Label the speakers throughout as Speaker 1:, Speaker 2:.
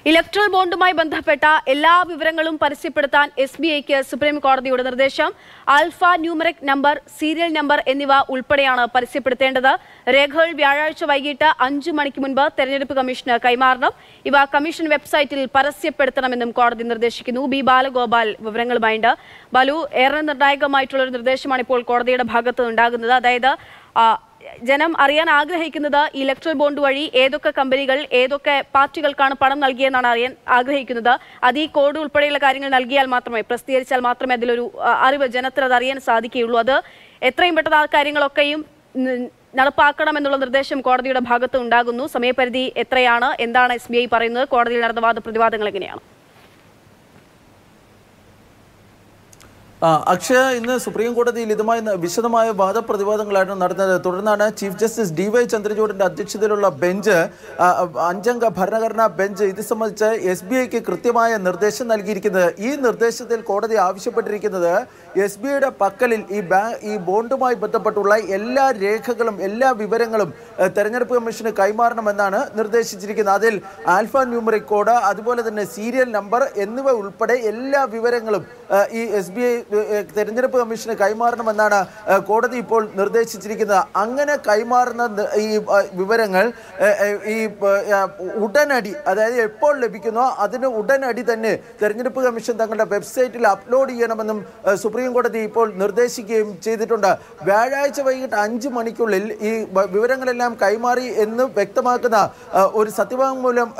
Speaker 1: Electoral ബോണ്ടുമായി ബന്ധപ്പെട്ട എല്ലാ വിവരങ്ങളും പരസ്യപ്പെടുത്താൻ SBIക്ക് സുപ്രീം കോടതിയുടെ നിർദ്ദേശം. Alpha numeric number, serial number എന്നിവ ഉൾപ്പെടെയാണ് പരസ്യപ്പെടുത്തേണ്ടത്. രേഖകൾ വ്യാഴാഴ്ച വൈകിട്ട് 5 മണിക്ക് മുൻപ് തെരഞ്ഞെടുപ്പ് കമ്മീഷന് കൈമാറണം. ഇവ കമ്മീഷൻ വെബ്സൈറ്റിൽ പരസ്യപ്പെടുത്തണമെന്നും കോടതി നിർദ്ദേശിക്കുന്നു. ബി ബാലഗോപാൽ വിവരങ്ങളുമായുണ്ട്. ബാലു, ഏറെ നിർണായകമായിട്ടുള്ള ഒരു നിർദ്ദേശമാണ് ഇപ്പോൾ കോടതിയുടെ ഭാഗത്ത് ഉണ്ടാകുന്നത്. അതായത് ജനം അറിയാൻ ആഗ്രഹിക്കുന്നത് ഇലക്ട്രൽ ബോണ്ട് വഴി ഏതൊക്കെ കമ്പനികൾ ഏതൊക്കെ പാർട്ടികൾക്കാണ് പണം നൽകിയെന്നാണ് അറിയാൻ ആഗ്രഹിക്കുന്നത്. അത് ഈ കോഡ് ഉൾപ്പെടെയുള്ള കാര്യങ്ങൾ നൽകിയാൽ മാത്രമേ, പ്രസിദ്ധീകരിച്ചാൽ മാത്രമേ അതിലൊരു അറിവ് ജനത്തിന് അത് അറിയാൻ സാധിക്കുകയുള്ളൂ. അത് എത്രയും പെട്ടെന്ന് ആ കാര്യങ്ങളൊക്കെയും നടപ്പാക്കണമെന്നുള്ള നിർദ്ദേശം കോടതിയുടെ ഭാഗത്ത് ഉണ്ടാകുന്നു. സമയപരിധി എത്രയാണ്? എന്താണ് SBI പറയുന്നത്? കോടതിയിൽ നടന്ന വാദപ്രതിവാദങ്ങൾ എങ്ങനെയാണ്?
Speaker 2: അക്ഷയ, ഇന്ന് സുപ്രീം കോടതിയിൽ ഇതുമായി വിശദമായ വാദപ്രതിവാദങ്ങളാണ് നടന്നത്. തുടർന്നാണ് ചീഫ് ജസ്റ്റിസ് DY ചന്ദ്രചൂഡിന്റെ അധ്യക്ഷതയിലുള്ള ബെഞ്ച്, 5-അംഗ ഭരണഘടനാ ബെഞ്ച് ഇത് സംബന്ധിച്ച് SBIക്ക് കൃത്യമായ നിർദ്ദേശം നൽകിയിരിക്കുന്നത്. ഈ നിർദ്ദേശത്തിൽ കോടതി ആവശ്യപ്പെട്ടിരിക്കുന്നത് SBIയുടെ പക്കലിൽ ഈ ബോണ്ടുമായി ബന്ധപ്പെട്ടുള്ള എല്ലാ രേഖകളും എല്ലാ വിവരങ്ങളും തെരഞ്ഞെടുപ്പ് കമ്മീഷന് കൈമാറണമെന്നാണ് നിർദ്ദേശിച്ചിരിക്കുന്നത്. അതിൽ ആൽഫ ന്യൂമറിക് കോഡ്, അതുപോലെ തന്നെ സീരിയൽ നമ്പർ എന്നിവ ഉൾപ്പെടെ എല്ലാ വിവരങ്ങളും ഈ SBI തെരഞ്ഞെടുപ്പ് കമ്മീഷന് കൈമാറണമെന്നാണ് കോടതി ഇപ്പോൾ നിർദ്ദേശിച്ചിരിക്കുന്നത്. അങ്ങനെ കൈമാറുന്ന ഈ വിവരങ്ങൾ ഈ ഉടനടി, അതായത് എപ്പോൾ ലഭിക്കുന്നോ അതിന് ഉടനടി തന്നെ തെരഞ്ഞെടുപ്പ് കമ്മീഷൻ തങ്ങളുടെ വെബ്സൈറ്റിൽ അപ്ലോഡ് ചെയ്യണമെന്നും സുപ്രീം കോടതി ഇപ്പോൾ നിർദ്ദേശിക്കുകയും ചെയ്തിട്ടുണ്ട്. വ്യാഴാഴ്ച വൈകിട്ട് 5 മണിക്കുള്ളിൽ ഈ വിവരങ്ങളെല്ലാം കൈമാറി എന്ന് വ്യക്തമാക്കുന്ന ഒരു സത്യവാങ്മൂലം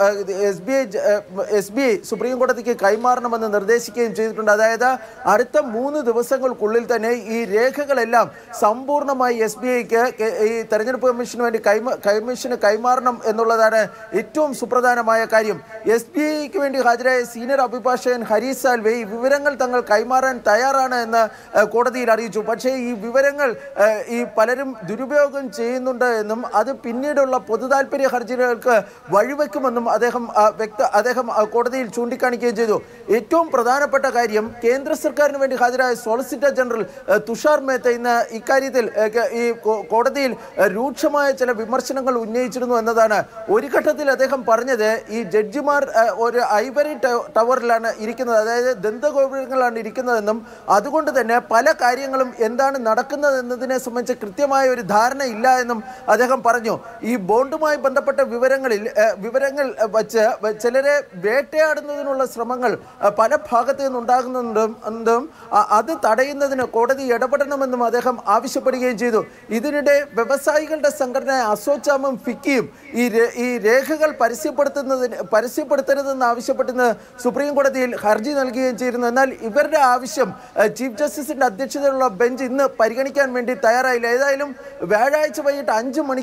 Speaker 2: SBI സുപ്രീം കോടതിക്ക് കൈമാറണമെന്ന് നിർദ്ദേശിക്കുകയും ചെയ്തിട്ടുണ്ട്. അതായത് അടുത്ത 3 ദിവസങ്ങൾക്കുള്ളിൽ തന്നെ ഈ രേഖകളെല്ലാം സമ്പൂർണ്ണമായി SBIക്ക് ഈ തെരഞ്ഞെടുപ്പ് കമ്മീഷന് വേണ്ടി കമ്മീഷന് കൈമാറണം എന്നുള്ളതാണ് ഏറ്റവും സുപ്രധാനമായ കാര്യം. SBIക്ക് വേണ്ടി ഹാജരായ സീനിയർ അഭിഭാഷകൻ ഹരീഷ് സാൽവെ ഈ വിവരങ്ങൾ തങ്ങൾ കൈമാറാൻ തയ്യാറാണ് എന്ന് കോടതിയിൽ അറിയിച്ചു. പക്ഷേ ഈ വിവരങ്ങൾ ഈ പലരും ദുരുപയോഗം ചെയ്യുന്നുണ്ട് എന്നും അത് പിന്നീടുള്ള പൊതുതാൽപര്യ ഹർജികൾക്ക് വഴിവെക്കുമെന്നും അദ്ദേഹം കോടതിയിൽ ചൂണ്ടിക്കാണിക്കുകയും ചെയ്തു. ഏറ്റവും പ്രധാനപ്പെട്ട കാര്യം, കേന്ദ്ര സർക്കാരിന് വേണ്ടി ഹാജരായ സോളിസിറ്റർ ജനറൽ തുഷാർ മേത്ത ഇന്ന് ഇക്കാര്യത്തിൽ ഈ കോടതിയിൽ രൂക്ഷമായ ചില വിമർശനങ്ങൾ ഉന്നയിച്ചിരുന്നു എന്നതാണ്. ഒരു ഘട്ടത്തിൽ അദ്ദേഹം പറഞ്ഞത് ഈ ജഡ്ജിമാർ ഒരു ഐവറി ടവറിലാണ് ഇരിക്കുന്നത്, അതായത് ദന്തഗോപുരങ്ങളാണ് ഇരിക്കുന്നതെന്നും അതുകൊണ്ട് തന്നെ പല കാര്യങ്ങളും എന്താണ് നടക്കുന്നത് എന്നതിനെ സംബന്ധിച്ച് കൃത്യമായ ഒരു ധാരണ ഇല്ല എന്നും അദ്ദേഹം പറഞ്ഞു. ഈ ബോണ്ടുമായി ബന്ധപ്പെട്ട വിവരങ്ങൾ വച്ച് ചിലരെ വേട്ടയാടുന്നതിനുള്ള ശ്രമങ്ങൾ പല ഭാഗത്തു നിന്നുണ്ടാകുന്നുണ്ടെന്നും അത് തടയുന്നതിന് കോടതി ഇടപെടണമെന്നും അദ്ദേഹം ആവശ്യപ്പെടുകയും ചെയ്തു. ഇതിനിടെ വ്യവസായികളുടെ സംഘടന അസോചാമും ഫിക്കിയും ഈ രേഖകൾ പരസ്യപ്പെടുത്തരുതെന്ന് ആവശ്യപ്പെടുന്ന സുപ്രീം കോടതിയിൽ ഹർജി നൽകുകയും ചെയ്തിരുന്നു. എന്നാൽ ഇവരുടെ ആവശ്യം ചീഫ് ജസ്റ്റിസിന്റെ അധ്യക്ഷതയിലുള്ള ബെഞ്ച് ഇന്ന് പരിഗണിക്കാൻ വേണ്ടി തയ്യാറായില്ല. ഏതായാലും വ്യാഴാഴ്ച വൈകിട്ട്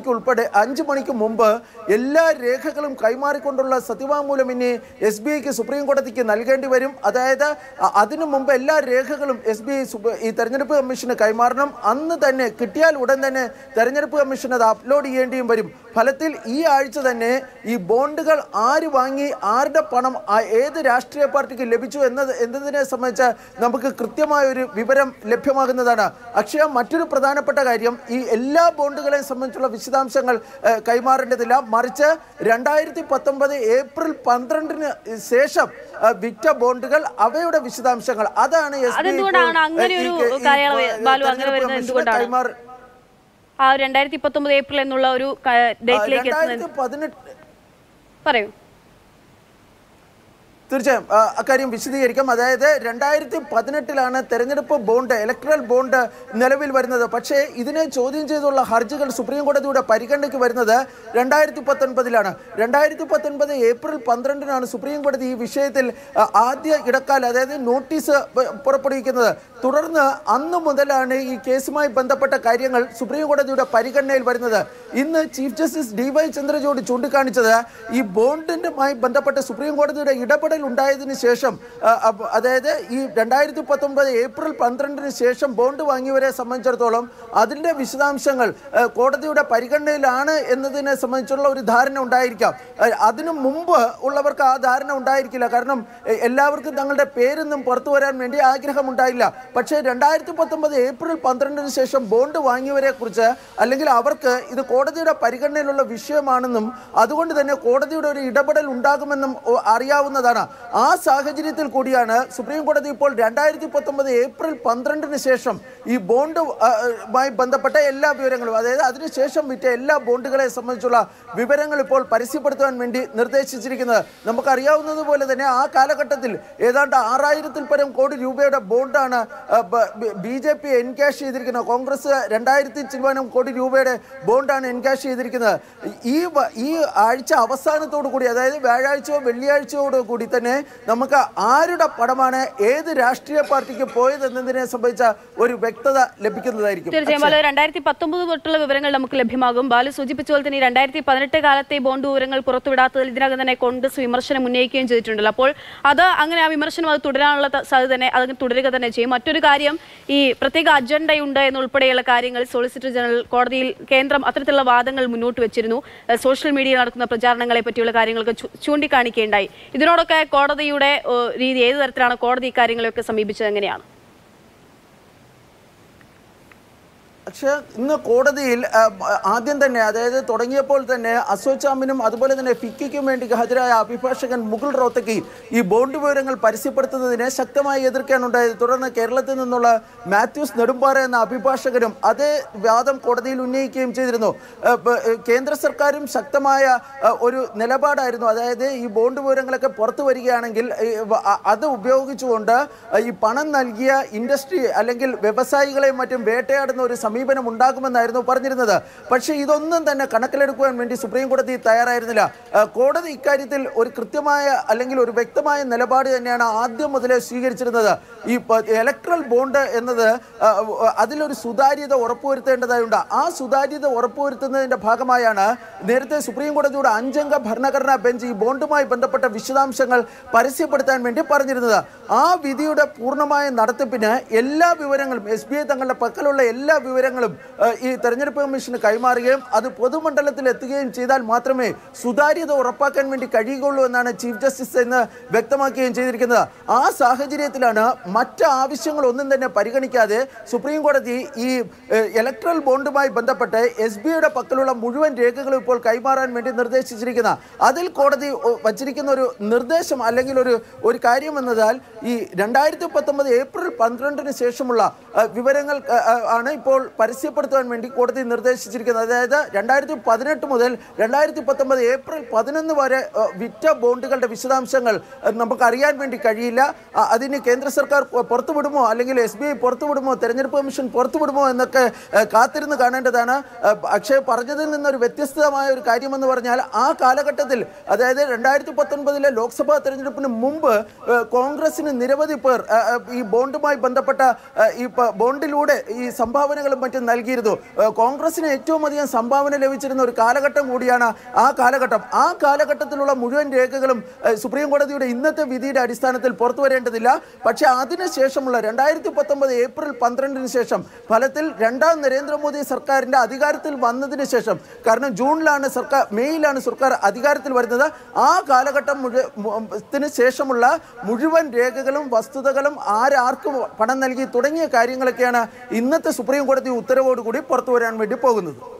Speaker 2: 5 മണിക്ക് മുമ്പ് എല്ലാ രേഖകളും കൈമാറിക്കൊണ്ടുള്ള സത്യവാങ്മൂലം ഇനി SBIക്ക് സുപ്രീം കോടതിക്ക് നൽകേണ്ടി വരും. അതായത് അതിനു മുമ്പ് എല്ലാ രേഖകളും SBI ഈ തെരഞ്ഞെടുപ്പ് കമ്മീഷന് കൈമാറണം. അന്ന് തന്നെ കിട്ടിയാൽ ഉടൻ തന്നെ തെരഞ്ഞെടുപ്പ് കമ്മീഷൻ അത് അപ്ലോഡ് ചെയ്യേണ്ടിയും വരും. ഫലത്തിൽ ഈ ആഴ്ച തന്നെ ഈ ബോണ്ടുകൾ ആര് വാങ്ങി, ആരുടെ പണം ഏത് രാഷ്ട്രീയ പാർട്ടിക്ക് ലഭിച്ചു എന്നതിനെ സംബന്ധിച്ച് നമുക്ക് കൃത്യമായ ഒരു വിവരം ലഭ്യമാകുന്നതാണ്. അക്ഷയ, മറ്റൊരു പ്രധാനപ്പെട്ട കാര്യം, ഈ എല്ലാ ബോണ്ടുകളെയും സംബന്ധിച്ചുള്ള വിശദാംശങ്ങൾ കൈമാറേണ്ടതില്ല. മറിച്ച് 2019 ഏപ്രിൽ 12 ശേഷം വിറ്റ ബോണ്ടുകൾ, അവയുടെ വിശദാംശങ്ങൾ, അതാണ്
Speaker 1: അങ്ങനെ ഒരു കൈമാറി 2019 ഏപ്രിൽ എന്നുള്ള ഒരു ഡേറ്റിലേക്ക് പറയൂ.
Speaker 2: തീർച്ചയായും അക്കാര്യം വിശദീകരിക്കാം. അതായത് 2018 തെരഞ്ഞെടുപ്പ് ബോണ്ട്, ഇലക്ട്രൽ ബോണ്ട് നിലവിൽ വരുന്നത്. പക്ഷേ ഇതിനെ ചോദ്യം ചെയ്തുള്ള ഹർജികൾ സുപ്രീം കോടതിയുടെ പരിഗണനയ്ക്ക് വരുന്നത് 2019 2019 ഏപ്രിൽ 12 സുപ്രീം കോടതി ഈ വിഷയത്തിൽ ആദ്യ ഇടക്കാല, അതായത് നോട്ടീസ് പുറപ്പെടുവിക്കുന്നത്. തുടർന്ന് അന്ന് മുതലാണ് ഈ കേസുമായി ബന്ധപ്പെട്ട കാര്യങ്ങൾ സുപ്രീം കോടതിയുടെ പരിഗണനയിൽ വരുന്നത്. ഇന്ന് ചീഫ് ജസ്റ്റിസ് DY ചന്ദ്രചൂഡ് ചൂണ്ടിക്കാണിച്ചത് ഈ ബോണ്ടിനുമായി ബന്ധപ്പെട്ട സുപ്രീം കോടതിയുടെ ഇടപെടൽ ഇടപെടൽ ഉണ്ടായതിനു ശേഷം അതായത് ഈ 2019 ഏപ്രിൽ 12 ശേഷം ബോണ്ട് വാങ്ങിയവരെ സംബന്ധിച്ചിടത്തോളം അതിൻ്റെ വിശദാംശങ്ങൾ കോടതിയുടെ പരിഗണനയിലാണ് എന്നതിനെ സംബന്ധിച്ചുള്ള ഒരു ധാരണ ഉണ്ടായിരിക്കാം. അതിനു മുമ്പ് ഉള്ളവർക്ക് ആ ധാരണ ഉണ്ടായിരിക്കില്ല. കാരണം എല്ലാവർക്കും തങ്ങളുടെ പേരൊന്നും പുറത്തു വരാൻ വേണ്ടി ആഗ്രഹമുണ്ടായില്ല. പക്ഷേ 2019 ഏപ്രിൽ 12 ശേഷം ബോണ്ട് വാങ്ങിയവരെ കുറിച്ച് അല്ലെങ്കിൽ അവർക്ക് ഇത് കോടതിയുടെ പരിഗണനയിലുള്ള വിഷയമാണെന്നും അതുകൊണ്ട് തന്നെ കോടതിയുടെ ഒരു ഇടപെടൽ ഉണ്ടാകുമെന്നും അറിയാവുന്നതാണ്. ആ സാഹചര്യത്തിൽ കൂടിയാണ് സുപ്രീം കോടതി ഇപ്പോൾ 2019 ഏപ്രിൽ 12 ശേഷം ഈ ബോണ്ടുമായി ബന്ധപ്പെട്ട എല്ലാ വിവരങ്ങളും, അതായത് അതിനുശേഷം വിറ്റ എല്ലാ ബോണ്ടുകളെ സംബന്ധിച്ചുള്ള വിവരങ്ങൾ ഇപ്പോൾ പരസ്യപ്പെടുത്താൻ വേണ്ടി നിർദ്ദേശിച്ചിരിക്കുന്നത്. നമുക്കറിയാവുന്നതുപോലെ തന്നെ ആ കാലഘട്ടത്തിൽ ഏതാണ്ട് 6000-ൽ പരം കോടി രൂപയുടെ ബോണ്ടാണ് BJP എൻകാഷ് ചെയ്തിരിക്കുന്നത്. കോൺഗ്രസ് 2000 കോടി രൂപയുടെ ബോണ്ടാണ് എൻകാഷ് ചെയ്തിരിക്കുന്നത്. ഈ ആഴ്ച അവസാനത്തോടു കൂടി, അതായത് വ്യാഴാഴ്ചയോ വെള്ളിയാഴ്ചയോടു കൂടി തന്നെ നമുക്ക് ആരുടെ പണമാണ് ഏത് രാഷ്ട്രീയ പാർട്ടിക്ക് പോയതെന്നതിനെ സംബന്ധിച്ച ഒരു വ്യക്തത ലഭിക്കുന്നതായിരിക്കും.
Speaker 1: തീർച്ചയായും 2019 തൊട്ടുള്ള വിവരങ്ങൾ നമുക്ക് ലഭ്യമാകും. ബാലു സൂചിപ്പിച്ച പോലെ തന്നെ 2018 കാലത്തെ ബോണ്ട് വിവരങ്ങൾ പുറത്തുവിടാത്തതിൽ ഇതിനകം തന്നെ കോൺഗ്രസ് വിമർശനം ഉന്നയിക്കുകയും ചെയ്തിട്ടുണ്ടല്ലോ. അപ്പോൾ അത് അങ്ങനെ ആ വിമർശനം അത് തുടരാനുള്ള സാധ്യത തന്നെ അത് തുടരുക തന്നെ ചെയ്യും. മറ്റൊരു കാര്യം, ഈ പ്രത്യേക അജണ്ടയുണ്ട് എന്നുൾപ്പെടെയുള്ള കാര്യങ്ങൾ സോളിസിറ്റർ ജനറൽ കോടതിയിൽ കേന്ദ്രം അത്തരത്തിലുള്ള വാദങ്ങൾ മുന്നോട്ട് വെച്ചിരുന്നു. സോഷ്യൽ മീഡിയയിൽ നടക്കുന്ന പ്രചാരണങ്ങളെ പറ്റിയുള്ള കാര്യങ്ങളൊക്കെ ചൂണ്ടിക്കാണിക്കുകയുണ്ടായി. ഇതിനോടൊക്കെ കോടതിയുടെ രീതി ഏത് തരത്തിലാണ്? കോടതി കാര്യങ്ങളെയൊക്കെ സമീപിച്ചത് എങ്ങനെയാണ്?
Speaker 2: പക്ഷേ ഇന്ന് കോടതിയിൽ ആദ്യം തന്നെ, അതായത് തുടങ്ങിയപ്പോൾ തന്നെ അസോചാമിനും അതുപോലെ തന്നെ ഫിക്കിക്കും വേണ്ടി ഹാജരായ അഭിഭാഷകൻ മുകുൾ റോത്തക്കി ഈ ബോണ്ട് വിവരങ്ങൾ പരസ്യപ്പെടുത്തുന്നതിനെ ശക്തമായി എതിർക്കാനുണ്ടായത്. തുടർന്ന് കേരളത്തിൽ നിന്നുള്ള മാത്യൂസ് നെടുമ്പാറ എന്ന അഭിഭാഷകനും അതേ വാദം കോടതിയിൽ ഉന്നയിക്കുകയും ചെയ്തിരുന്നു. കേന്ദ്ര സർക്കാരും ശക്തമായ ഒരു നിലപാടായിരുന്നു. അതായത് ഈ ബോണ്ട് വിവരങ്ങളൊക്കെ പുറത്തു വരികയാണെങ്കിൽ അത് ഉപയോഗിച്ചുകൊണ്ട് ഈ പണം നൽകിയ ഇൻഡസ്ട്രി അല്ലെങ്കിൽ വ്യവസായികളെയും മറ്റും വേട്ടയാടുന്ന ഒരു സമീപനം ഉണ്ടാകുമെന്നായിരുന്നു പറഞ്ഞിരുന്നത്. പക്ഷേ ഇതൊന്നും തന്നെ കണക്കിലെടുക്കുവാൻ വേണ്ടി സുപ്രീം കോടതി തയ്യാറായിരുന്നില്ല. കോടതി ഇക്കാര്യത്തിൽ ഒരു കൃത്യമായ അല്ലെങ്കിൽ ഒരു വ്യക്തമായ നിലപാട് തന്നെയാണ് ആദ്യം മുതലേ സ്വീകരിച്ചിരുന്നത്. ഈ ഇലക്ട്രൽ ബോണ്ട് എന്നത് അതിലൊരു സുതാര്യത ഉറപ്പുവരുത്തേണ്ടതായുണ്ട്. ആ സുതാര്യത ഉറപ്പുവരുത്തുന്നതിൻ്റെ ഭാഗമായാണ് നേരത്തെ സുപ്രീം കോടതിയുടെ 5-അംഗ ഭരണഘടനാ ബെഞ്ച് ഈ ബോണ്ടുമായി ബന്ധപ്പെട്ട വിശദാംശങ്ങൾ പരസ്യപ്പെടുത്താൻ വേണ്ടി പറഞ്ഞിരുന്നത്. ആ വിധിയുടെ പൂർണ്ണമായ നടത്തിപ്പിന് എല്ലാ വിവരങ്ങളും SBI തങ്ങളുടെ പക്കലുള്ള എല്ലാ വിവരങ്ങളും ഈ തെരഞ്ഞെടുപ്പ് കമ്മീഷന് കൈമാറുകയും അത് പൊതുമണ്ഡലത്തിൽ എത്തുകയും ചെയ്താൽ മാത്രമേ സുതാര്യത ഉറപ്പാക്കാൻ വേണ്ടി കഴിയുകയുള്ളൂ എന്നാണ് ചീഫ് ജസ്റ്റിസ് എന്ന് വ്യക്തമാക്കുകയും ചെയ്തിരിക്കുന്നത്. ആ സാഹചര്യത്തിലാണ് മറ്റ് ആവശ്യങ്ങളൊന്നും തന്നെ പരിഗണിക്കാതെ സുപ്രീം കോടതി ഈ ഇലക്ട്രൽ ബോണ്ടുമായി ബന്ധപ്പെട്ട് SBIയുടെ പക്കലുള്ള മുഴുവൻ രേഖകളും ഇപ്പോൾ കൈമാറാൻ വേണ്ടി നിർദ്ദേശിച്ചിരിക്കുന്നത്. അതിൽ കോടതി വച്ചിരിക്കുന്ന ഒരു നിർദ്ദേശം അല്ലെങ്കിൽ ഒരു കാര്യം എന്നതാൽ ഈ 2019 ഏപ്രിൽ 12 ശേഷമുള്ള വിവരങ്ങൾ ആണ് ഇപ്പോൾ പരസ്യപ്പെടുത്താൻ വേണ്ടി കോടതി നിർദ്ദേശിച്ചിരിക്കുന്നത്. അതായത് 2018 മുതൽ 2019 ഏപ്രിൽ 11 വരെ വിറ്റ ബോണ്ടുകളുടെ വിശദാംശങ്ങൾ നമുക്ക് അറിയാൻ വേണ്ടി കഴിയില്ല. അതിന് കേന്ദ്ര സർക്കാർ പുറത്തുവിടുമോ അല്ലെങ്കിൽ SBI പുറത്തുവിടുമോ തെരഞ്ഞെടുപ്പ് കമ്മീഷൻ പുറത്തുവിടുമോ എന്നൊക്കെ കാത്തിരുന്ന് കാണേണ്ടതാണ്. പക്ഷേ പറഞ്ഞതിൽ നിന്നൊരു വ്യത്യസ്തമായ ഒരു കാര്യമെന്ന് പറഞ്ഞാൽ ആ കാലഘട്ടത്തിൽ, അതായത് 2019 ലോക്സഭാ തെരഞ്ഞെടുപ്പിന് മുമ്പ് കോൺഗ്രസിന് നിരവധി പേർ ഈ ബോണ്ടുമായി ബന്ധപ്പെട്ട ഈ ബോണ്ടിലൂടെ ഈ സംഭാവനകളും മറ്റും നൽകിയിരുന്നു. കോൺഗ്രസിന് ഏറ്റവും അധികം സംഭാവന ലഭിച്ചിരുന്ന ഒരു കാലഘട്ടം കൂടിയാണ് ആ കാലഘട്ടം. ആ കാലഘട്ടത്തിലുള്ള മുഴുവൻ രേഖകളും സുപ്രീം കോടതിയുടെ ഇന്നത്തെ വിധിയുടെ അടിസ്ഥാനത്തിൽ പുറത്തു വരേണ്ടതില്ല. പക്ഷേ അതിനുശേഷമുള്ള 2019 ഏപ്രിൽ 12 ശേഷം ഫലത്തിൽ രണ്ടാം നരേന്ദ്രമോദി സർക്കാരിൻ്റെ അധികാരത്തിൽ വന്നതിന് ശേഷം, കാരണം മെയ്യിലാണ് സർക്കാർ അധികാരത്തിൽ വരുന്നത്, ആ കാലഘട്ടം ത്തിന് ശേഷമുള്ള മുഴുവൻ രേഖകളും വസ്തുതകളും ആർക്ക് പണം നൽകി തുടങ്ങിയ കാര്യങ്ങളൊക്കെയാണ് ഇന്നത്തെ സുപ്രീം കോടതി ഉത്തരവോടുകൂടി പുറത്തു വരാൻ വേണ്ടി പോകുന്നത്.